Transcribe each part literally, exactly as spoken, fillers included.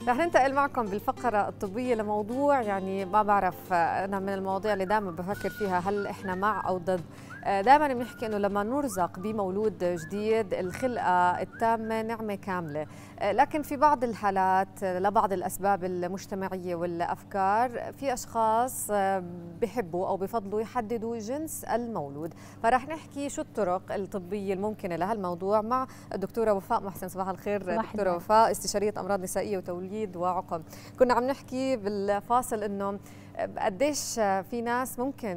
رح ننتقل معكم بالفقرة الطبية لموضوع يعني ما بعرف، أنا من المواضيع اللي دائما بفكر فيها هل إحنا مع أو ضد. دائما بنحكي إنه لما نرزق بمولود جديد الخلقة التامة نعمة كاملة، لكن في بعض الحالات لبعض الأسباب المجتمعية والأفكار في أشخاص بحبوا أو بفضلوا يحددوا جنس المولود. فرح نحكي شو الطرق الطبية الممكنة لهالموضوع مع الدكتورة وفاء محسن. صباح الخير دكتورة وفاء، استشارية أمراض نسائية وتوليد وعقم. كنا عم نحكي بالفاصل إنه قديش في ناس ممكن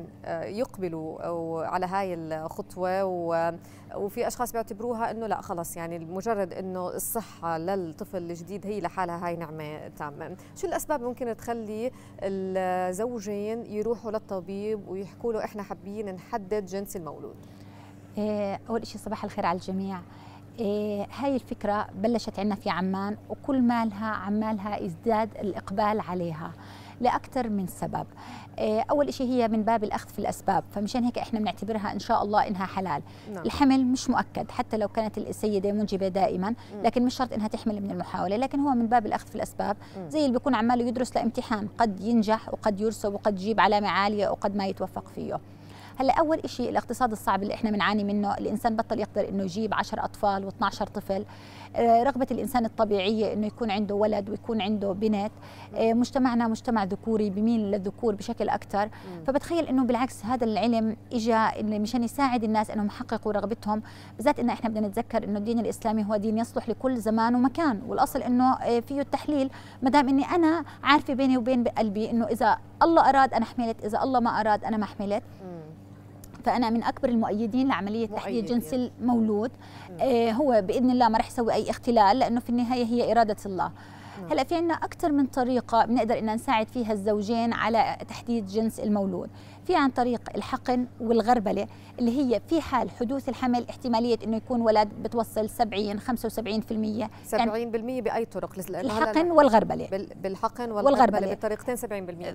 يقبلوا على هاي الخطوة، وفي أشخاص بيعتبروها إنه لا خلص يعني مجرد إنه الصحة للطفل الجديد هي لحالها هاي نعمة تامة. شو الأسباب ممكن تخلي الزوجين يروحوا للطبيب ويحكوا له إحنا حابين نحدد جنس المولود؟ أول شيء صباح الخير على الجميع. إيه هاي الفكرة بلشت عنا في عمان، وكل مالها عمالها ازداد الإقبال عليها لأكثر من سبب. إيه أول شيء هي من باب الأخذ في الأسباب، فمشان هيك إحنا بنعتبرها إن شاء الله إنها حلال. نعم. الحمل مش مؤكد حتى لو كانت السيدة منجبة دائما، لكن مش شرط إنها تحمل من المحاولة، لكن هو من باب الأخذ في الأسباب. زي اللي بيكون عماله يدرس لامتحان، قد ينجح وقد يرسب وقد يجيب علامة عالية وقد ما يتوفق فيه. هلا اول شيء الاقتصاد الصعب اللي احنا بنعاني منه، الانسان بطل يقدر انه يجيب عشرة اطفال واثني عشر طفل. رغبه الانسان الطبيعيه انه يكون عنده ولد ويكون عنده بنت. مجتمعنا مجتمع ذكوري بميل للذكور بشكل اكثر، فبتخيل انه بالعكس هذا العلم اجى مشان يساعد الناس انهم يحققوا رغبتهم، بالذات ان احنا بدنا نتذكر انه الدين الاسلامي هو دين يصلح لكل زمان ومكان، والاصل انه فيه التحليل، ما دام اني انا عارفه بيني وبين قلبي انه اذا الله اراد انا حملت، اذا الله ما اراد انا ما حملت. فأنا من أكبر المؤيدين لعملية تحديد جنس المولود. آه هو بإذن الله ما رح يسوي أي اختلال، لأنه في النهاية هي إرادة الله. هلا في عندنا أكثر من طريقة بنقدر إن نساعد فيها الزوجين على تحديد جنس المولود. في عن طريق الحقن والغربلة، اللي هي في حال حدوث الحمل احتمالية إنه يكون ولد بتوصل سبعين خمسة وسبعين بالمئة. سبعين بالمئة بأي طرق؟ الحقن والغربلة. بالحقن والغربلة بالطريقتين سبعين بالمئة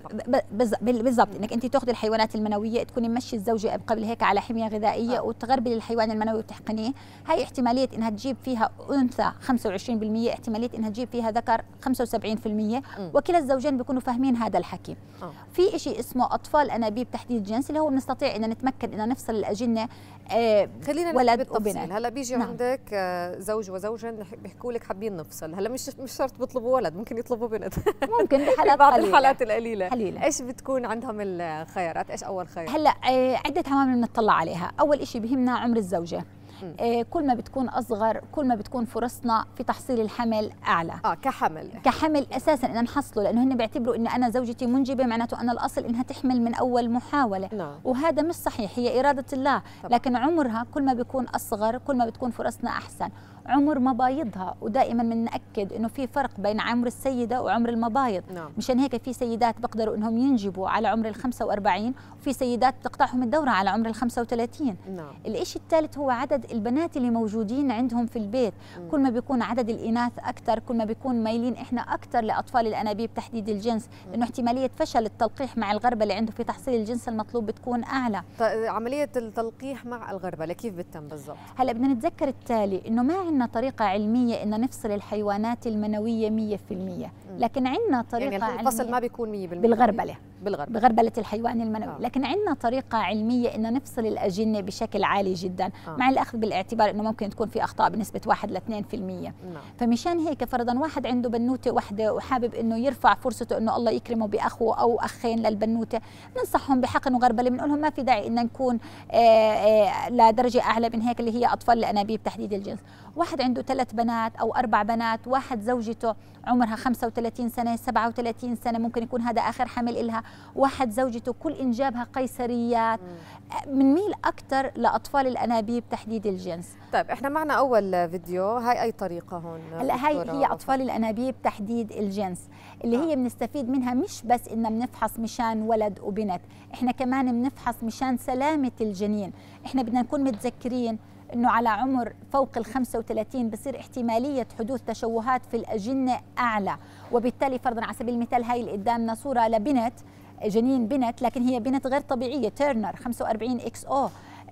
بالضبط. إنك أنت تأخذي الحيوانات المنوية، تكوني ممشي الزوجة قبل هيك على حمية غذائية، آه. وتغربلي الحيوان المنوي وتحقنيه. هاي احتمالية إنها تجيب فيها أنثى خمسة وعشرين بالمئة، احتمالية إنها تجيب فيها ذكر خمسة وسبعين بالمئة، وكلا الزوجين بيكونوا فاهمين هذا الحكي. آه. في شيء اسمه أطفال أنابيب تحديد جنس، اللي هو بنستطيع ان نتمكن ان نفصل الاجنه آه خلينا ولد وبنت. هلا بيجي نعم. عندك آه زوج وزوجه بيحكوا لك حابين نفصل، هلا مش مش شرط بيطلبوا ولد، ممكن يطلبوا بنت ممكن بحالات بعض قليلة. الحالات القليله قليلة. ايش بتكون عندهم الخيارات؟ ايش اول خيار؟ هلا آه عده عوامل بنطلع عليها. اول شيء بهمنا عمر الزوجه. آه كل ما بتكون اصغر كل ما بتكون فرصنا في تحصيل الحمل اعلى. اه كحمل كحمل اساسا ان نحصله، لانه هن بيعتبروا ان انا زوجتي منجبه معناته ان الاصل انها تحمل من اول محاوله. نعم. وهذا مش صحيح، هي اراده الله. طبعا. لكن عمرها كل ما بيكون اصغر كل ما بتكون فرصنا احسن. عمر مبايضها، ودائما بنأكد انه في فرق بين عمر السيده وعمر المبايض. نعم. مشان هيك في سيدات بيقدروا انهم ينجبوا على عمر ال خمسة وأربعين، وفي سيدات بتقطعهم الدوره على عمر ال خمسة وثلاثين. نعم. الشيء الثالث هو عدد البنات اللي موجودين عندهم في البيت. م. كل ما بيكون عدد الاناث اكثر كل ما بيكون مايلين احنا اكثر لاطفال الانابيب تحديد الجنس، لانه احتماليه فشل التلقيح مع الغربله عنده في تحصيل الجنس المطلوب بتكون اعلى. طيب عمليه التلقيح مع الغربله كيف بتتم بالضبط؟ هلا بدنا نتذكر التالي، انه ما عندنا طريقه علميه ان نفصل الحيوانات المنويه مية بالمية، لكن عندنا طريقه يعني الفصل ما بيكون مية بالمية بالغربله بالغربله بغربله الحيوان المنوي. آه. لكن عندنا طريقه علميه ان نفصل الاجنه بشكل عالي جدا. آه. مع الاخذ بالاعتبار انه ممكن تكون في اخطاء بنسبه واحد ل اثنين بالمئة. نعم. فمشان هيك فرضا واحد عنده بنوته واحده وحابب انه يرفع فرصته انه الله يكرمه باخوه او اخين للبنوته، بننصحهم بحقن وغربله، بنقول لهم ما في داعي ان نكون آآ آآ لدرجه اعلى من هيك اللي هي اطفال الانابيب تحديد الجنس. واحد عنده ثلاث بنات او اربع بنات، واحد زوجته عمرها خمسة وثلاثين سنه سبعة وثلاثين سنه، ممكن يكون هذا اخر حمل لها، واحد زوجته كل انجابها قيصريات، بنميل اكثر لاطفال الانابيب تحديد الجنس. طيب احنا معنا اول فيديو، هاي اي طريقه هون؟ هلا هاي هي اطفال الانابيب تحديد الجنس، اللي آه. هي بنستفيد منها مش بس ان بنفحص مشان ولد وبنت، احنا كمان بنفحص مشان سلامه الجنين. احنا بدنا نكون متذكرين انه على عمر فوق ال خمسة وثلاثين بصير احتماليه حدوث تشوهات في الاجنه اعلى، وبالتالي فرضا على سبيل المثال هاي اللي قدامنا صوره لبنت، جنين بنت، لكن هي بنت غير طبيعيه تيرنر خمسة وأربعين اكس او،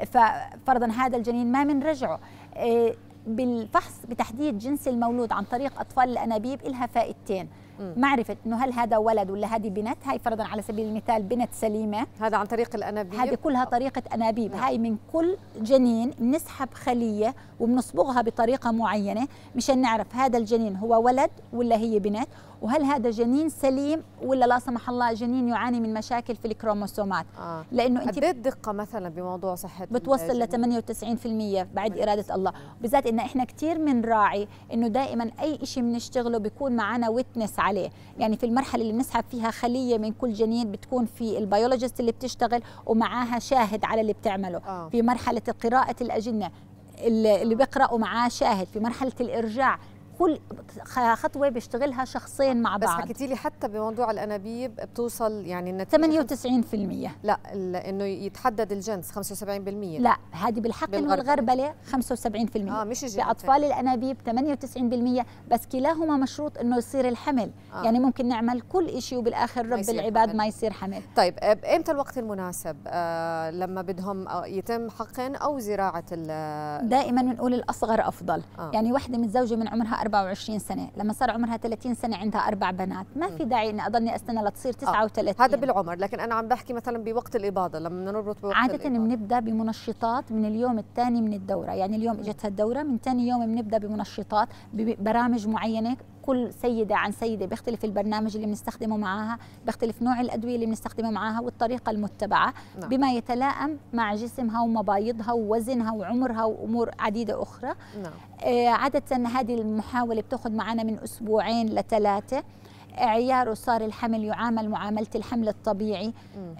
ففرضا هذا الجنين ما بنرجعه. بالفحص بتحديد جنس المولود عن طريق اطفال الانابيب لها فائدتين. معرفه انه هل هذا ولد ولا هذه بنت. هاي فرضا على سبيل المثال بنت سليمه، هذا عن طريق الانابيب، هذه كلها طريقه انابيب. نعم. هاي من كل جنين بنسحب خليه وبنصبغها بطريقه معينه مشان نعرف هذا الجنين هو ولد ولا هي بنت، وهل هذا جنين سليم ولا لا سمح الله جنين يعاني من مشاكل في الكروموسومات. آه. لانه انت قد ايه الدقه مثلا بموضوع صحه بتوصل ل ثمانية وتسعين بالمئة بعد اراده الله، بالذات ان احنا كثير بنراعي انه دائما اي شيء بنشتغله بيكون معنا ويتنس عليه. يعني في المرحله اللي بنسحب فيها خليه من كل جنين بتكون في البيولوجيست اللي بتشتغل ومعاها شاهد على اللي بتعمله. آه. في مرحله قراءه الاجنه اللي بيقرأوا معاه شاهد. في مرحله الارجاع كل خطوه بيشتغلها شخصين مع بعض. بس حكيتي لي حتى بموضوع الانابيب بتوصل يعني النتيجه ثمانية وتسعين بالمئة. لا انه يتحدد الجنس خمسة وسبعين بالمئة. لا هذه بالحقن والغربله خمسة وسبعين بالمئة. اه مش الجنس. في اطفال الانابيب ثمانية وتسعين بالمئة، بس كلاهما مشروط انه يصير الحمل. آه. يعني ممكن نعمل كل شيء وبالاخر رب العباد حمل. ما يصير حمل. طيب امتى الوقت المناسب آه لما بدهم يتم حقن او زراعه ال دائما بنقول الاصغر افضل. آه. يعني وحده متزوجه من عمرها أربعة وعشرين سنة، لما صار عمرها ثلاثين سنة عندها أربع بنات، ما في داعي إني أضلني أستنى لتصير تسعة وثلاثين. آه. هذا بالعمر، لكن أنا عم بحكي مثلا بوقت الإباضة لما نربط بوقت عادة الإباضة. بنبدأ بمنشطات من اليوم الثاني من الدورة، يعني اليوم إجتها الدورة من ثاني يوم بنبدأ بمنشطات ببرامج معينة. كل سيدة عن سيدة بيختلف البرنامج اللي بنستخدمه معاها، بيختلف نوع الأدوية اللي بنستخدمه معاها والطريقة المتبعة. نعم. بما يتلائم مع جسمها ومبايضها ووزنها وعمرها وأمور عديدة أخرى. نعم. آه عادة هذه المحاولة بتأخذ معنا من أسبوعين لثلاثة. عياره صار الحمل يعامل معاملة الحمل الطبيعي.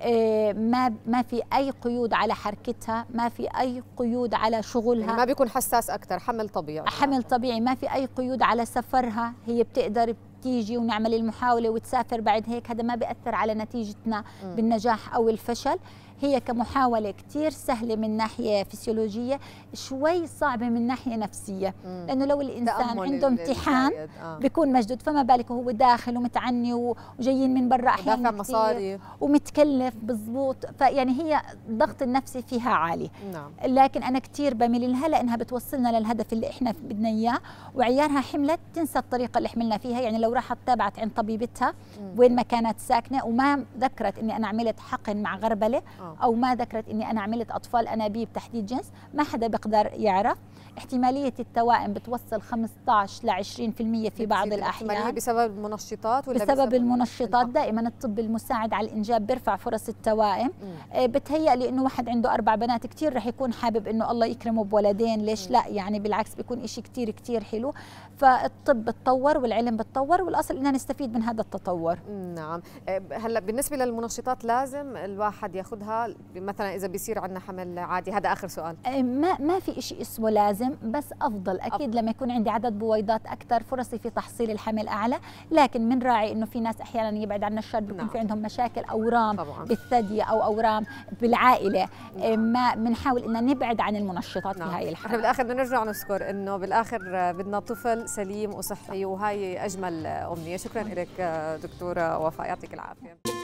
آه ما ما في أي قيود على حركتها، ما في أي قيود على شغلها. يعني ما بيكون حساس أكثر، حمل طبيعي. حمل طبيعي، ما في أي قيود على سفرها، هي بتقدر تيجي ونعمل المحاولة وتسافر بعد هيك. هذا ما بيأثر على نتيجتنا م. بالنجاح أو الفشل. هي كمحاولة كتير سهلة من ناحية فسيولوجية، شوي صعبة من ناحية نفسية. مم. لأنه لو الإنسان عنده امتحان آه. بيكون مشدود، فما بالك وهو داخل ومتعني وجايين من برا أحيانا مصاري ومتكلف بزبوط. فيعني هي الضغط النفسي فيها عالي. نعم. لكن أنا كتير بميل لها لأنها بتوصلنا للهدف اللي إحنا بدنا إياه. وعيارها حملت تنسى الطريقة اللي حملنا فيها. يعني لو راحت تابعت عند طبيبتها مم. وين ما كانت ساكنة وما ذكرت إني أنا عملت حقن مع غربلة آه. أو ما ذكرت إني أنا عملت أطفال أنابيب تحديد جنس، ما حدا بيقدر يعرف. احتمالية التوائم بتوصل خمسة عشر ل عشرين بالمئة في بعض الأحيان. بسبب المنشطات ولا بسبب, بسبب المنشطات؟ دائما الطب المساعد على الإنجاب بيرفع فرص التوائم. آه بتهيألي إنه واحد عنده أربع بنات كتير رح يكون حابب إنه الله يكرمه بولدين، ليش م. لا؟ يعني بالعكس بيكون إشي كتير كتير حلو. فالطب بتطور والعلم بتطور، والأصل إننا نستفيد من هذا التطور. نعم. هلا بالنسبة للمنشطات لازم الواحد ياخذها مثلا إذا بيصير عندنا حمل عادي؟ هذا آخر سؤال. ما ما في إشي اسمه لازم، بس أفضل أكيد أفضل. لما يكون عندي عدد بويضات أكثر فرصي في تحصيل الحمل أعلى. لكن بنراعي إنه في ناس أحيانا يبعد عنا الشر بيكون نعم. في عندهم مشاكل أورام طبعا. بالثدي أو أورام بالعائلة. نعم. ما بنحاول إن نبعد عن المنشطات نعم. في هاي الحالة. احنا بالآخر بدنا نرجع نذكر إنه بالآخر بدنا طفل سليم وصحي، وهاي أجمل أمنية. شكرا لك دكتورة وفاء، يعطيك العافية.